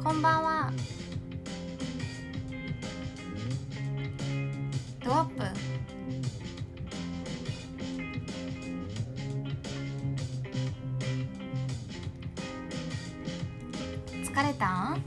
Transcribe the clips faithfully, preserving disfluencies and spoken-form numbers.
こんばんは。ドアップ疲れたん？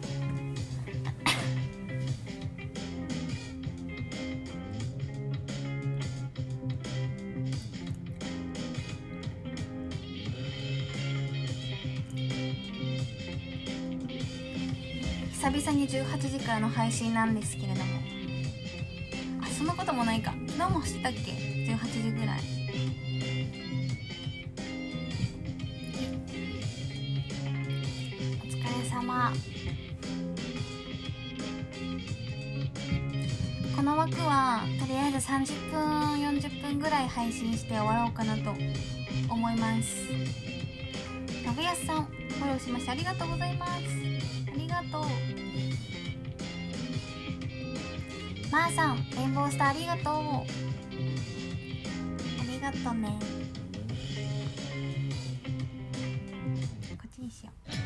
久々にじゅうはちじからの配信なんですけれども、あ、そんなこともないか。昨日もしてたっけ？じゅうはちじぐらい。お疲れ様。この枠はとりあえずさんじゅっぷんよんじゅっぷんぐらい配信して終わろうかなと思います。信康さんフォローしましてありがとうございます。ありがとう。まーさんレインボースターありがとう。ありがとうね。こっちにしよう。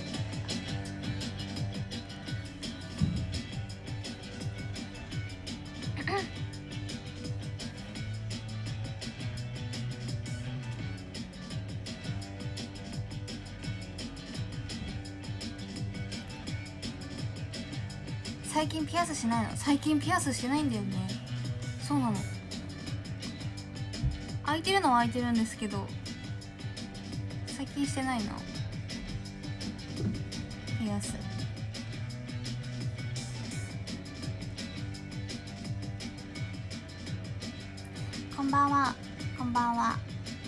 最近ピアスしないの？最近ピアスしてないんだよね。そうなの。開いてるのは開いてるんですけど最近してないのピアス。こんばんは。こんばんは。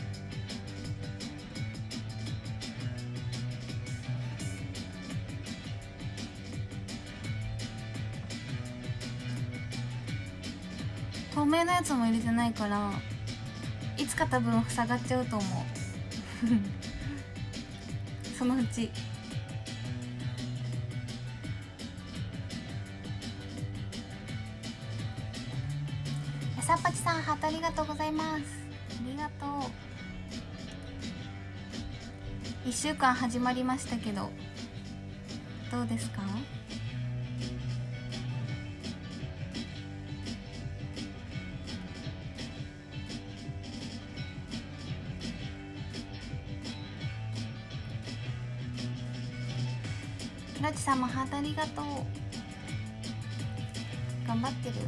透明のやつも入れてないからいつか多分塞がっちゃうと思うそのうち。やさっぱちさんハートありがとうございます。ありがとう。いっしゅうかん始まりましたけどどうですか？ひろちさんもハートありがとう。頑張ってる？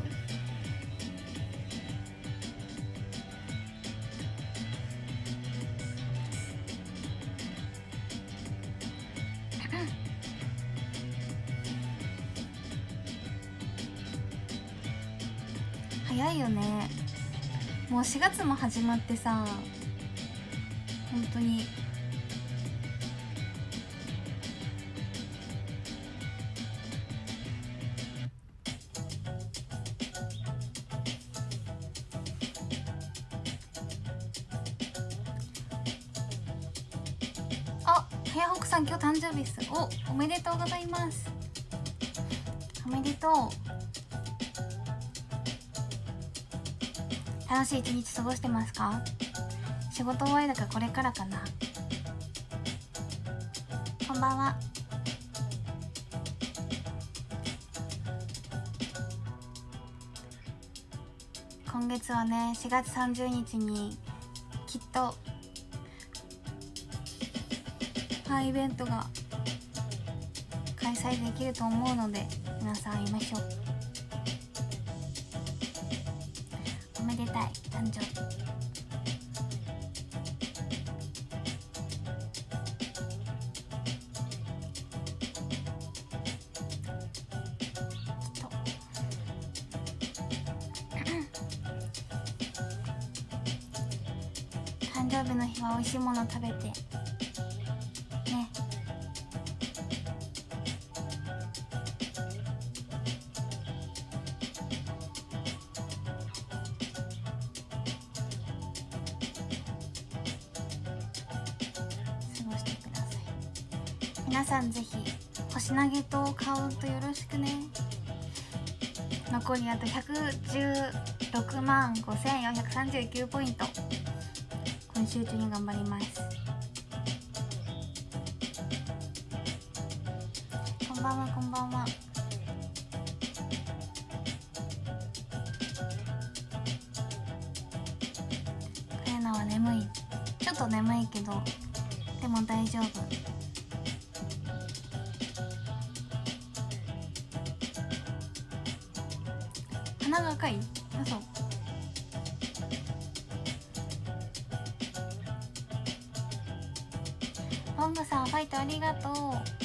早いよね。もうしがつも始まってさ、本当にあ、はやほくさん今日誕生日っす。お、おめでとうございます。おめでとう。楽しい一日過ごしてますか？仕事終わりだからこれからかな。こんばんは。今月はねしがつさんじゅうにちにきっとファンイベントが開催できると思うので皆さん会いましょう。おめでたい誕生日。誕生日の日は美味しいもの食べてね。過ごしてください。皆さんぜひ星投げとカウントよろしくね。残りあとひゃくじゅうろくまんごせんよんひゃくさんじゅうきゅうポイント。今週中に頑張ります。こんんばんはこんばんは。クレナは眠い。ちょっと眠いけどでも大丈夫。鼻が赤い？あ、そう。ボングさんファイトありがとう。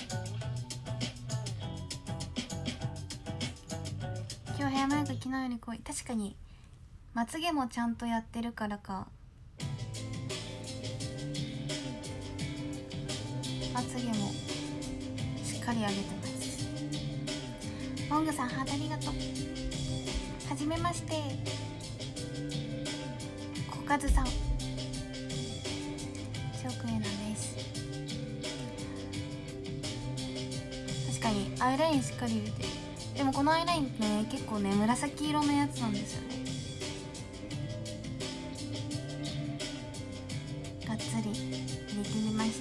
今日ヘアメイク昨日より濃い。確かにまつげもちゃんとやってるからか、まつげもしっかり上げてます。ボングさんハートありがとう。はじめまして、コカズさん。翔くんへなんです。確かにアイラインしっかり入れてる。でもこのアイラインね、結構ね紫色のやつなんですよね。がっつり入れてみました。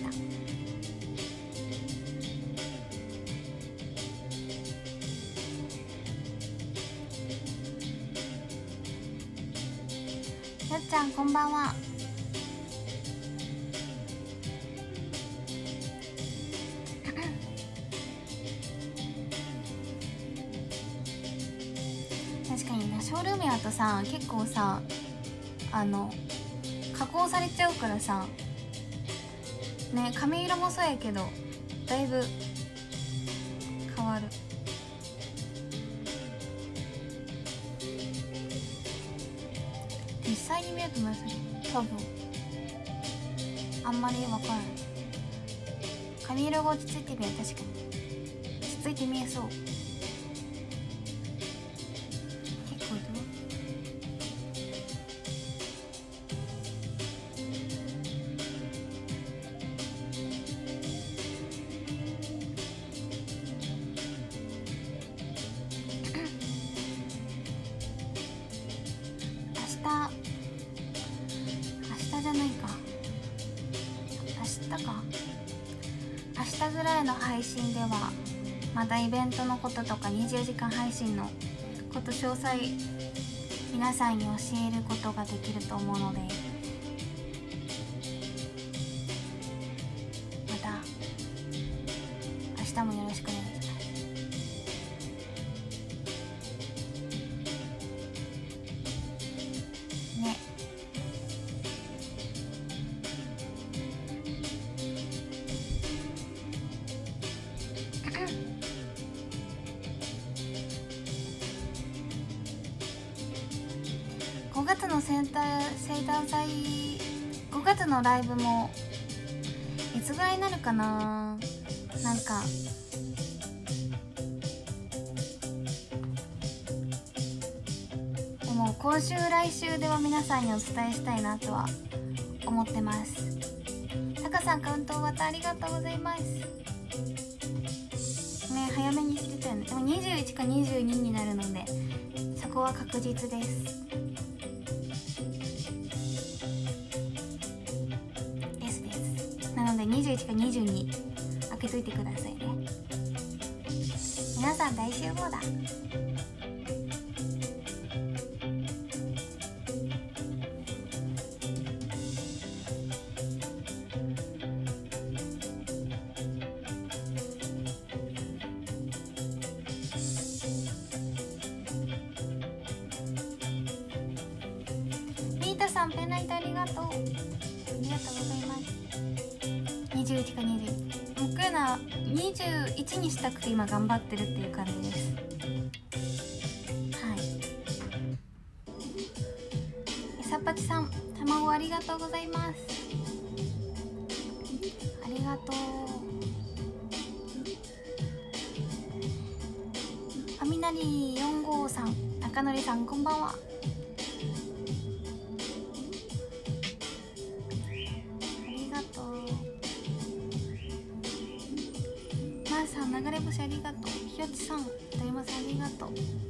やっちゃんこんばんは。確かにな、ショールームやとさ結構さあの加工されちゃうからさね、髪色もそうやけどだいぶ変わる。実際に見ると紫、多分あんまり分からない。髪色が落ち着いて見える。確かに落ち着いて見えそう。結構どう？明日明日じゃないか明日か明日ぐらいの配信ではまたイベントのこととかにじゅうよじかん配信のこと詳細皆さんに教えることができると思うので、また明日もよろしくお願いします。ね。ごがつの生誕生誕祭、ごがつのライブもいつぐらいになるかな。なんかでも今週来週では皆さんにお伝えしたいなとは思ってます。タカさんカウントまたありがとうございますね。早めにしてたよね。でもにじゅういちかにじゅうにになるのでそこは確実です。ですです。なのでにじゅういちかにじゅうに開けといてくださいね。皆さん大集合だ。ミータさんペンライトありがとう。ありがとうございます。にじゅういちかにじゅうに、僕らにじゅういちにしたくて今頑張ってるっていう感じです。はい。えさっぱちさん卵ありがとうございます。ありがとう。ファミナリーよんごうさん、中則さんこんばんは。流れ星ありがとう。ひよちさん、だるまさんありがとう。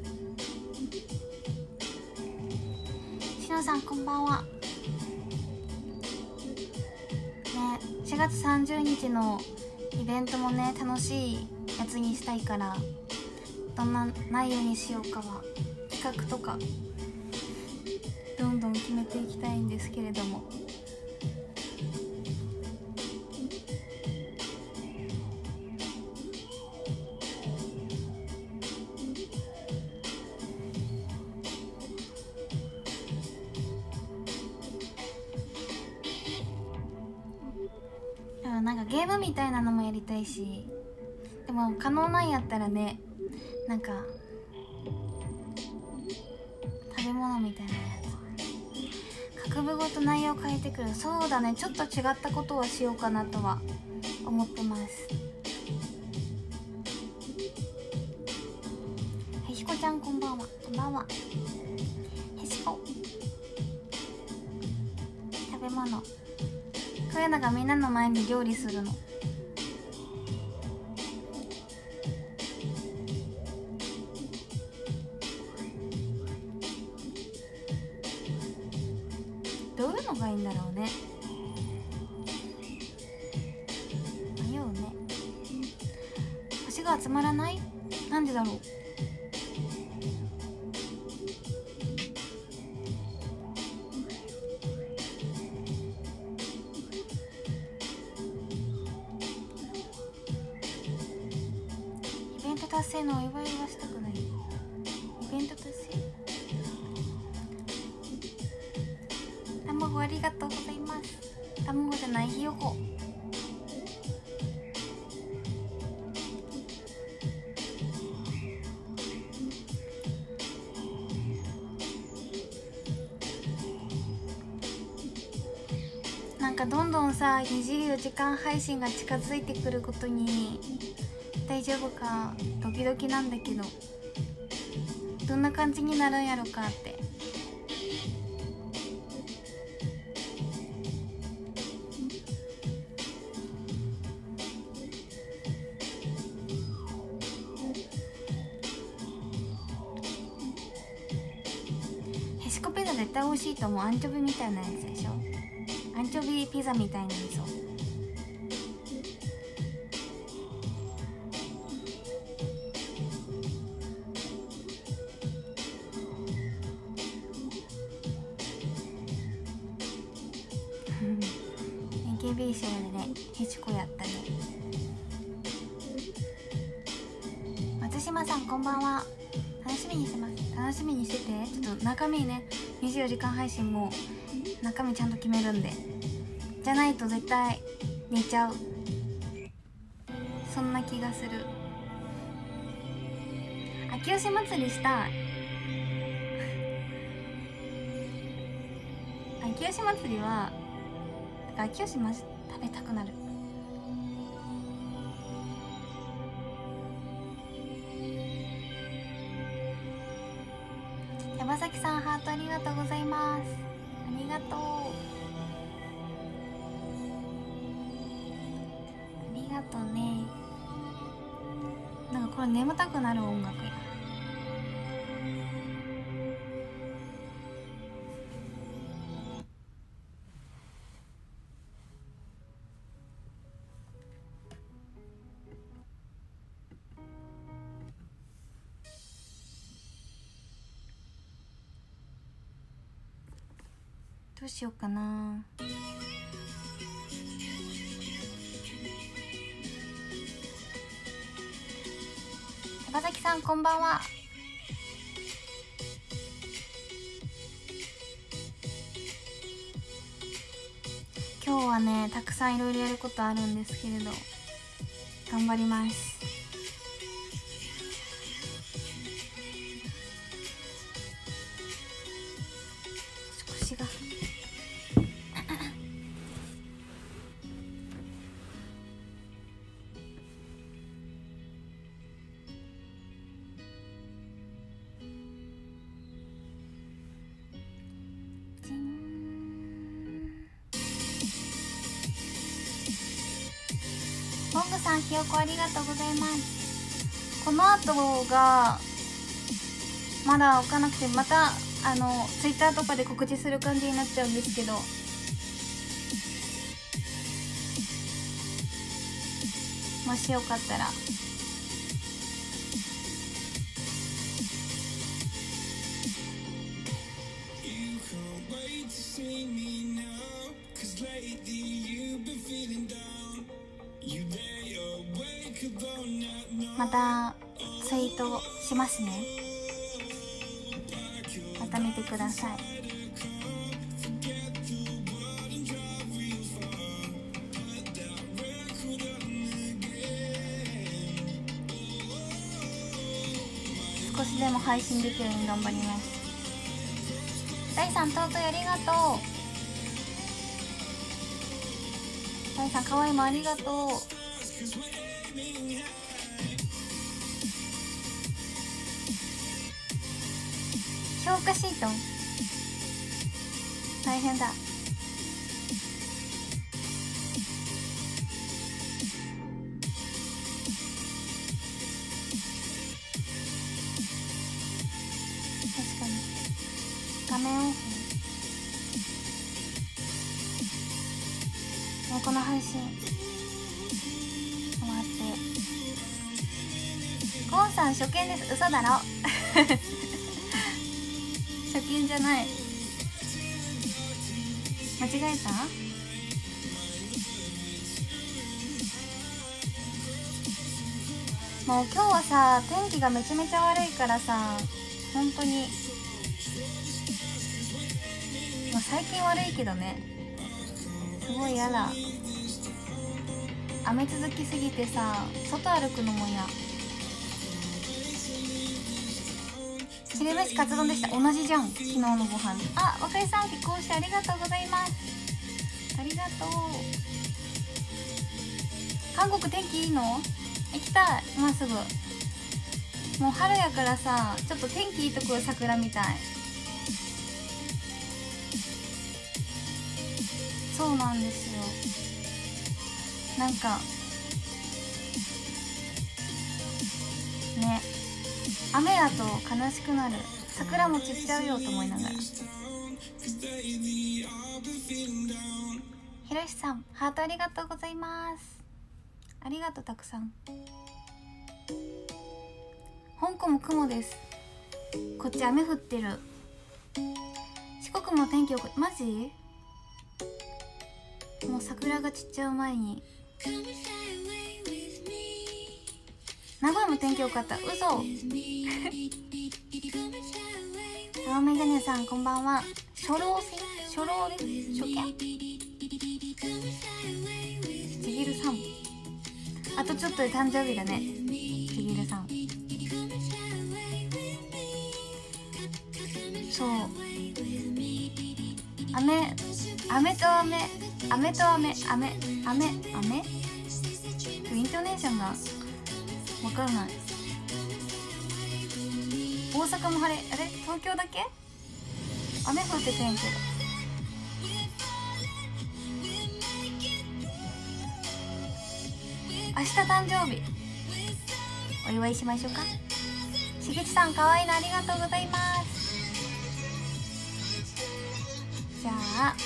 しのさんこんばんは。ね、しがつさんじゅうにちのイベントもね楽しいやつにしたいから、どんな内容にしようかは企画とかどんどん決めていきたいんですけれども、なんかゲームみたいなのもやりたいし、でも可能なんやったらね、なんか食べ物みたいなやつ、各部ごと内容変えてくる。そうだね、ちょっと違ったことはしようかなとは思ってます。へしこちゃんこんばんは。こんばんは。へしこ、食べ物、こういうのがみんなの前に料理するの。どういうのがいいんだろうね。迷うね。星が集まらない？なんでだろう。イベント達成のお祝いはしたくない。イベント達成。卵ありがとうございます。卵じゃない、ひよこ。なんかどんどんさにじゅうよじかん配信が近づいてくることに大丈夫かドキドキなんだけど、どんな感じになるんやろかって。へしこピザ絶対美味しいと思う。アンチョビみたいなやつでしょ。アンチョビピザみたいな味噌。エーケービー 賞でね、へしこやったね。松島さんこんばんは。楽しみにしてます。楽しみにしてて。ちょっと中身ね、にじゅうよじかん配信も中身ちゃんと決めるんで、じゃないと絶対寝ちゃう。そんな気がする。秋吉祭りしたい。秋吉祭りは秋吉まじ食べたくなる。山崎さんハートありがとうございます。ありがとう、ありがとうね。なんかこれ眠たくなる音楽や。どうしようかな。山崎さんこんばんは。今日はねたくさんいろいろやることあるんですけれど頑張ります。腰がモンゴさんひよこありがとうございます。この後がまだ置かなくて、またあのツイッターとかで告知する感じになっちゃうんですけど、 もしよかったら。またツイートしますね。また見てください。少しでも配信できるように頑張ります。大さん尊いありがとう。大さんかわいいもありがとう。評価シート大変だ。確かに画面オフ。もうこの配信終わって。ゴンさん初見です。嘘だろ初見じゃない。間違えた？もう今日はさ、天気がめちゃめちゃ悪いからさ、本当にもう最近悪いけどね、すごい嫌だ。雨続きすぎてさ、外歩くのも嫌。昼飯カツ丼でした。同じじゃん、昨日のご飯。あ、若井さん結婚してありがとうございます。ありがとう。韓国天気いいの？行きたい、今すぐ。もう春やからさ、ちょっと天気いいところ桜みたい。そうなんですよ。なんかね、雨だと悲しくなる。桜も散っちゃうよと思いながら。ひろしさんハートありがとうございます。ありがとう、たくさん。香港も雲です。こっち雨降ってる。四国も天気よく、マジ？もう桜が散っちゃう前に。名古屋も天気よかった。嘘青メガネさんこんばんは。初老せ初老です。初見ちぎるさん、あとちょっとで誕生日だね。ちぎるさん、そう、雨雨と雨雨と雨雨雨雨イントネーションがわからない。大阪も晴れ、あれ東京だけ雨降っててんけど。明日誕生日お祝いしましょうか。しげちさんかわいいのありがとうございます。じゃあ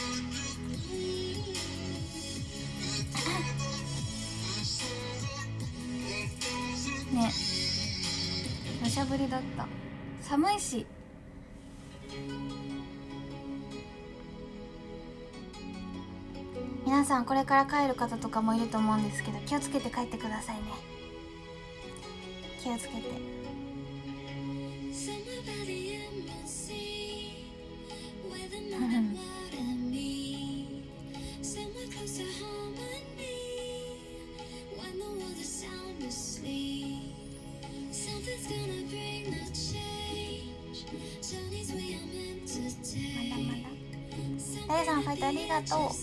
ね、土砂降りだった。寒いし。皆さんこれから帰る方とかもいると思うんですけど、気をつけて帰ってくださいね。気をつけて。ダイさんファイトありがとう。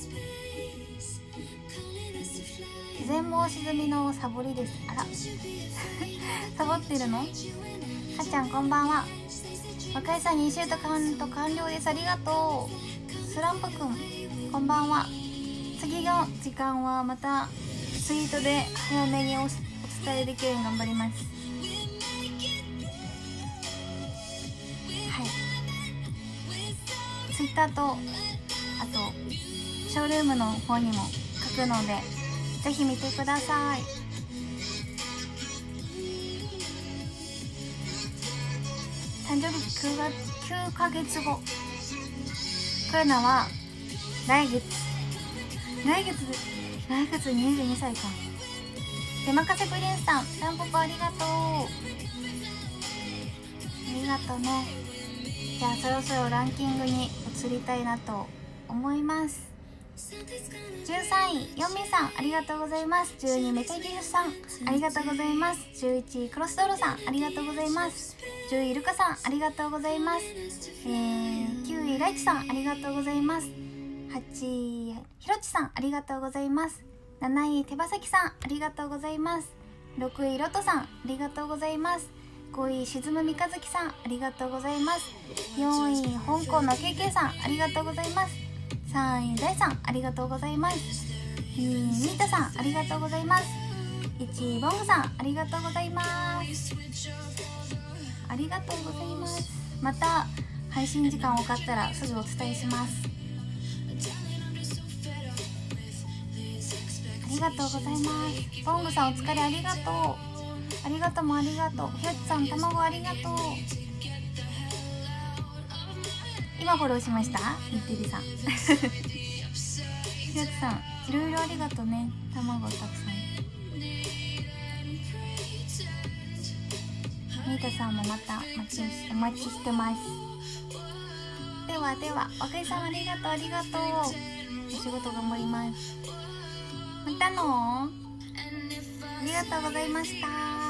全盲沈みのサボりです。あらサボってるの？はちゃんこんばんは。若井さんにシュートカウント完了です。ありがとう。スランプくんこんばんは。次の時間はまたツイートで早めに お, お伝えできるように頑張ります。はい、ツイッターとあとショールームの方にも書くのでぜひ見てください。 誕生日きゅうがきゅうかげつご。クラナは来月来月来月にじゅうにさいか。出任せプリンスさん、タンポポありがとう。ありがとうね。じゃあそろそろランキングに移りたいなと思います。じゅうさんいヨンミンさんありがとうございます。じゅうにいメテギフさんありがとうございます。じゅういちいクロスドロさんありがとうございます。じゅういルカさんありがとうございます。えー、きゅういライチさんありがとうございます。はちいひろちさんありがとうございます。なない手羽先さんありがとうございます。ろくいロトさんありがとうございます。ごい沈む三日月さんありがとうございます。よんい香港の ケーケー さんありがとうございます。さんいダイさんありがとうございます。にいミータさんありがとうございます。いちいボングさんありがとうございます。ありがとうございます。また配信時間分かったらすぐお伝えします。ありがとうございます。ボングさんお疲れありがとう。ありがとうもありがとう。ひろちさん卵ありがとう。今フォローしましたインテリさんひろちさんいろいろありがとうね。卵たくさん。ミータさんもまたお待ちお待ちしてます。ではではおかげさまありがとうありがとう。お仕事頑張ります。またのありがとうございました。